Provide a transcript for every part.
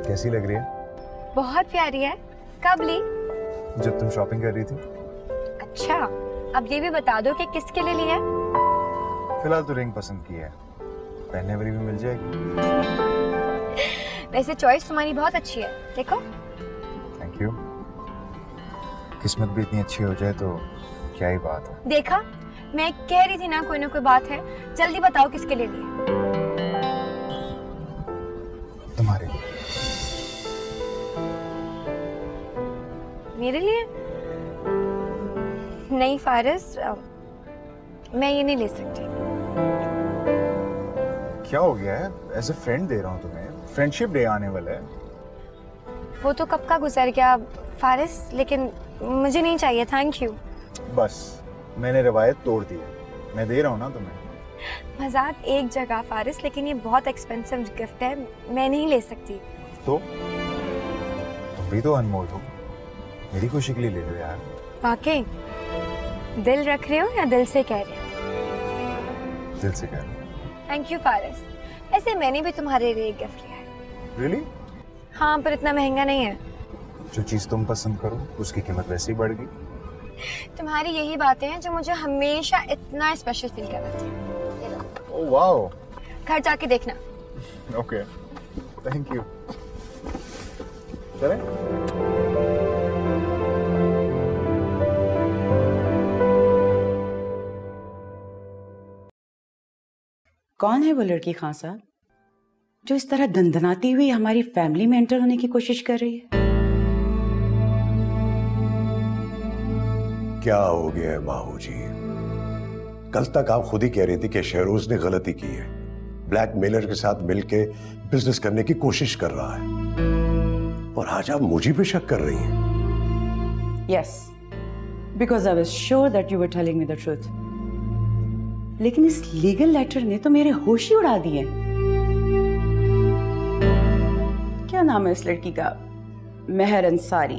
कैसी लग रही है? बहुत प्यारी है। कब ली? जब तुम शॉपिंग कर रही थी। अच्छा, अब ये भी बता दो कि किसके लिए लिया है? फिलहाल तो रिंग पसंद की है, पहनने वाली भी मिल जाएगी। वैसे चॉइस तुम्हारी बहुत अच्छी है, देखो। Thank you. किस्मत भी इतनी अच्छी हो जाए तो क्या ही बात है। देखा, मैं कह रही थी ना कोई बात है। जल्दी बताओ किसके लिए लिया? तुम्हारे लिए। मेरे लिए? नहीं फारिस, मैं ये नहीं ले सकती। क्या हो गया है? एज ए फ्रेंड दे रहा हूँ तुम्हें, फ्रेंडशिप डे आने वाला है। वो तो कब का गुजर गया फारिस, लेकिन मुझे नहीं चाहिए, थैंक यू। बस मैंने रिवायत तोड़ दी, मैं दे रहा हूँ ना तुम्हें। मजाक एक जगह फारिस, लेकिन ये बहुत एक्सपेंसिव गिफ्ट है, मैं नहीं ले सकती। तो तुम भी तो अनमोल हो, मेरी खुशी के लिए ले लो यार। वाकई दिल रख रहे हो या दिल से कह रहे हो? दिल से कह रहा हूँ। Thank you Faris. ऐसे मैंने भी तुम्हारे लिए एक गिफ्ट लिया है। Really? हाँ, पर इतना महंगा नहीं है। जो चीज तुम पसंद करो उसकी कीमत वैसे ही बढ़ गई। तुम्हारी यही बातें हैं जो मुझे हमेशा इतना स्पेशल फील कराती हैं। Oh wow. घर जाके देखना। Okay, thank you. चलें? कौन है वो लड़की खान साहब जो इस तरह दंदनाती हुई हमारी फैमिली में एंटर होने की कोशिश कर रही है? क्या हो गया है माहू जी? कल तक आप खुद ही कह रही थी कि शहरोज ने गलती की है, ब्लैकमेलर के साथ मिलके बिजनेस करने की कोशिश कर रहा है, और आज आप मुझे पे शक कर रही हैं। Yes, because I was sure that you were telling me the truth. लेकिन इस लीगल लेटर ने तो मेरे होश ही उड़ा दिए। क्या नाम है इस लड़की का? मेहर अंसारी।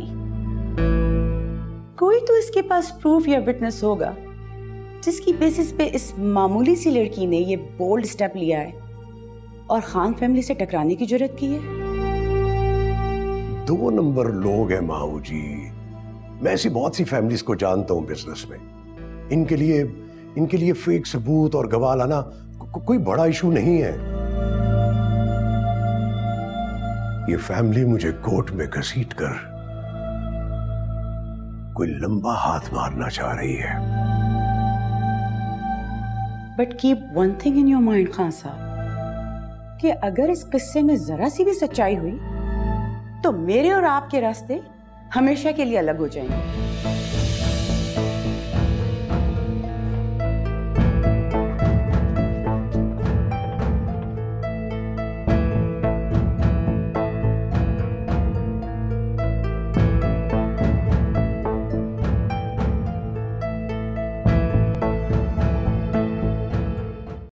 कोई तो इसके पास प्रूफ या विटनेस होगा जिसकी बेसिस पे इस मामूली सी लड़की ने ये बोल्ड स्टेप लिया है और खान फैमिली से टकराने की जुर्रत की है। 2 नंबर लोग हैं माहू जी। मैं ऐसी बहुत सी फैमिलीज को जानता हूं बिजनेस में। इनके लिए फेक सबूत और गवाह लाना कोई बड़ा इशू नहीं है। ये फैमिली मुझे कोर्ट में घसीट कर कोई लंबा हाथ मारना चाह रही है। But keep one thing in your mind Khan साहब, कि अगर इस किस्से में जरा सी भी सच्चाई हुई तो मेरे और आपके रास्ते हमेशा के लिए अलग हो जाएंगे।